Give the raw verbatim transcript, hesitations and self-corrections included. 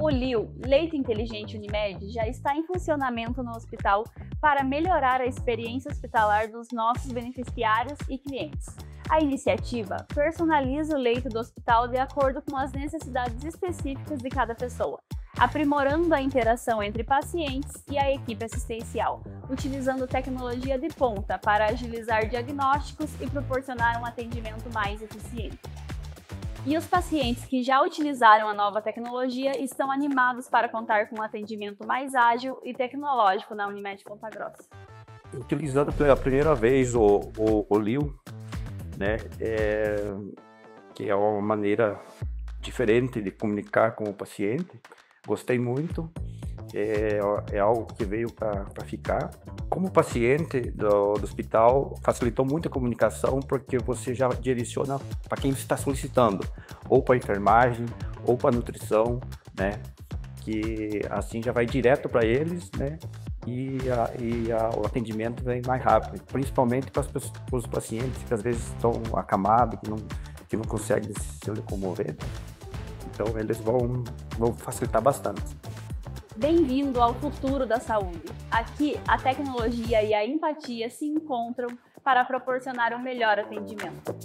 O L I U, Leito Inteligente Unimed, já está em funcionamento no hospital para melhorar a experiência hospitalar dos nossos beneficiários e clientes. A iniciativa personaliza o leito do hospital de acordo com as necessidades específicas de cada pessoa, aprimorando a interação entre pacientes e a equipe assistencial, utilizando tecnologia de ponta para agilizar diagnósticos e proporcionar um atendimento mais eficiente. E os pacientes que já utilizaram a nova tecnologia estão animados para contar com um atendimento mais ágil e tecnológico na Unimed Ponta Grossa. Utilizando pela primeira vez o, o, o L I U, né, é, que é uma maneira diferente de comunicar com o paciente, gostei muito, é, é algo que veio para ficar. Como paciente do, do hospital, facilitou muito a comunicação, porque você já direciona para quem está solicitando, ou para enfermagem, ou para nutrição, né? Que assim já vai direto para eles, né? E, a, e a, o atendimento vem mais rápido, principalmente para os pacientes que às vezes estão acamados, que não, que não conseguem se locomover. Então eles vão, vão facilitar bastante. Bem-vindo ao futuro da saúde. Aqui, a tecnologia e a empatia se encontram para proporcionar um melhor atendimento.